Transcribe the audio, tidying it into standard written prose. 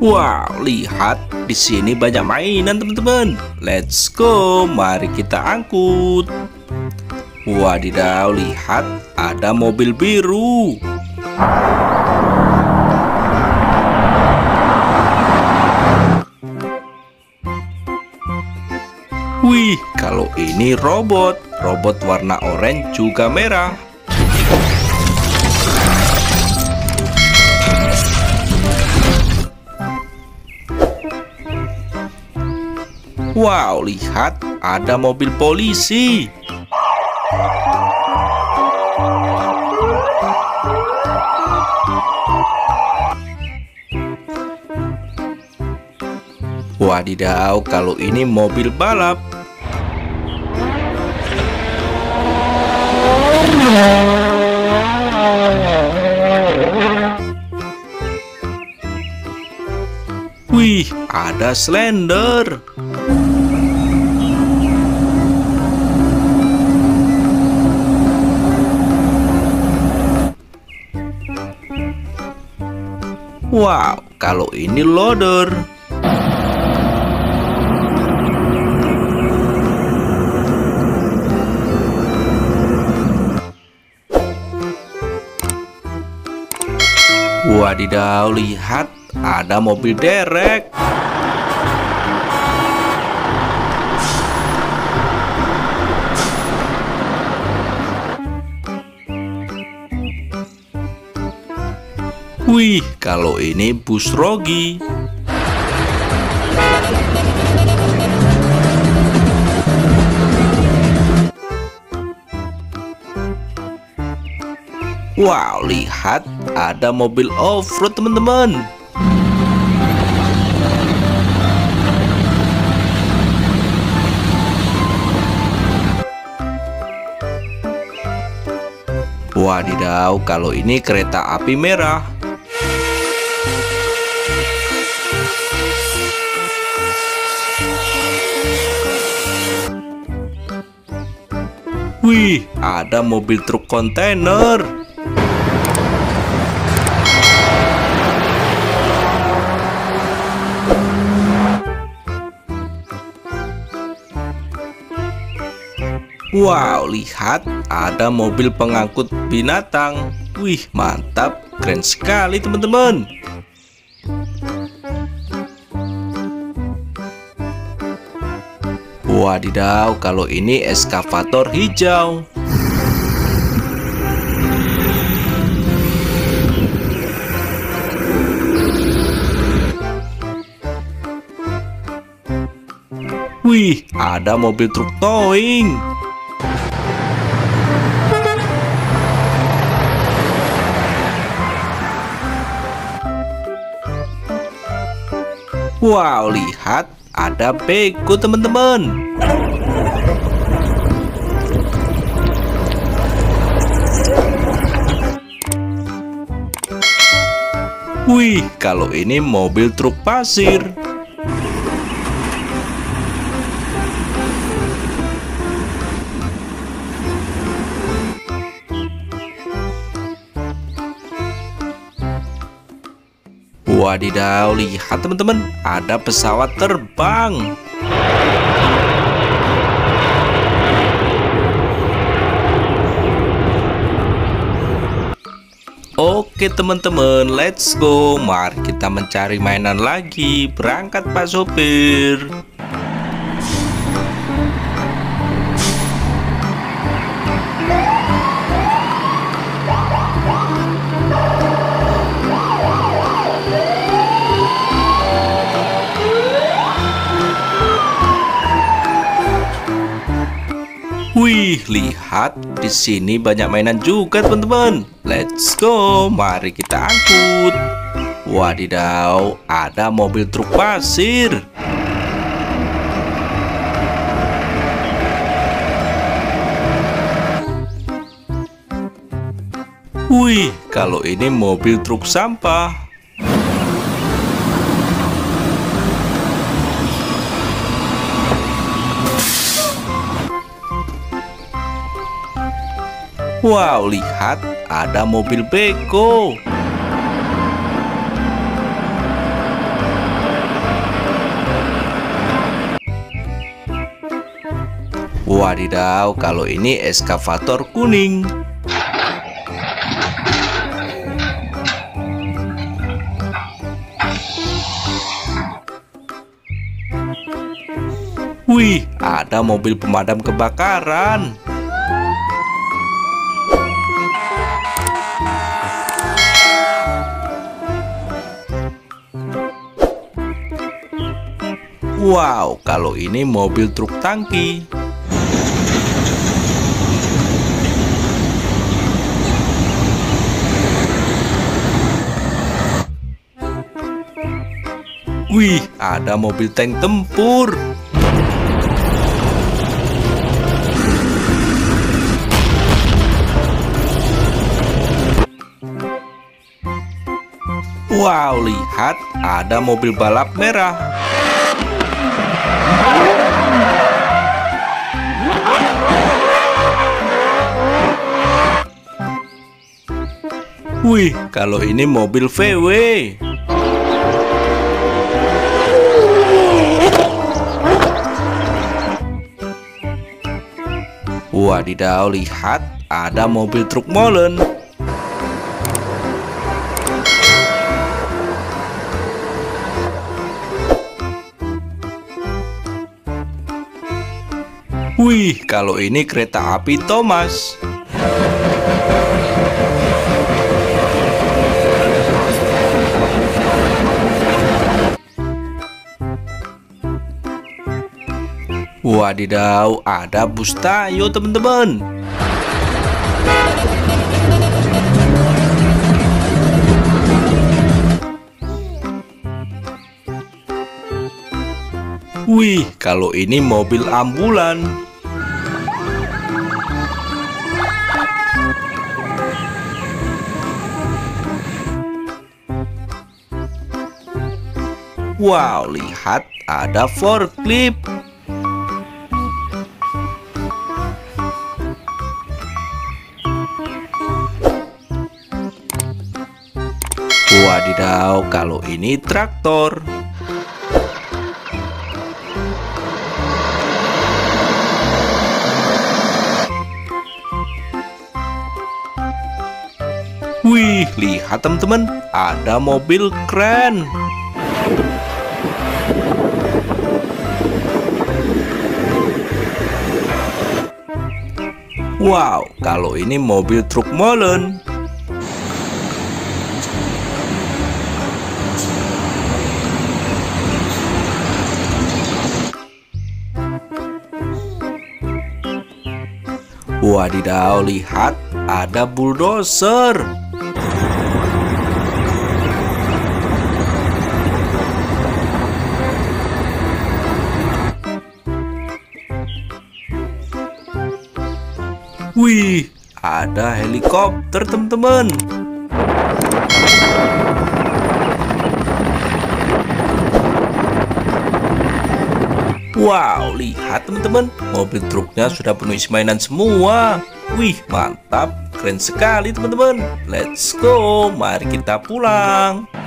Wow, lihat di sini banyak mainan teman-teman. Let's go, mari kita angkut. Wadidaw, lihat ada mobil biru. Wih, kalau ini robot warna oranye juga merah. Wow, lihat ada mobil polisi. Wadidaw, kalau ini mobil balap. Wih, ada Slender. Wow, kalau ini loader. Wadidaw, lihat ada mobil derek. Wih, kalau ini bus Rogi. Wow, lihat ada mobil off-road teman-teman. Wadidaw, kalau ini kereta api merah. Wih, ada mobil truk kontainer. Wow, lihat ada mobil pengangkut binatang. Wih, mantap, keren sekali teman-teman. Wadidaw, kalau ini eskavator hijau. Wih, ada mobil truk towing. Wow, lihat ada beko teman-teman. Wih, kalau ini mobil truk pasir. Wadidaw, lihat teman-teman, ada pesawat terbang. Oke teman-teman, let's go. Mari kita mencari mainan lagi. Berangkat Pak Sopir. Wih, lihat di sini banyak mainan juga teman-teman. Let's go, mari kita angkut. Wadidaw, ada mobil truk pasir. Wih, kalau ini mobil truk sampah. Wow, lihat ada mobil beko. Wadidaw, kalau ini eskavator kuning. Wih, ada mobil pemadam kebakaran. Wow, kalau ini mobil truk tangki. Wih, ada mobil tank tempur. Wow, lihat, ada mobil balap merah. Wih, kalau ini mobil VW. Wadidaw, lihat, ada mobil truk molen. Wih, kalau ini kereta api Thomas. Wadidaw, ada bus Tayo, teman-teman. Wih, kalau ini mobil ambulan. Wow, lihat, ada forklift. Wadidaw, kalau ini traktor. Wih, lihat teman-teman, ada mobil kren. Wow, kalau ini mobil truk molen. Wadidaw, lihat, ada bulldozer. Wih, ada helikopter, teman-teman. Wow, lihat teman-teman, mobil truknya sudah penuh isi mainan semua. Wih, mantap, keren sekali teman-teman. Let's go, mari kita pulang.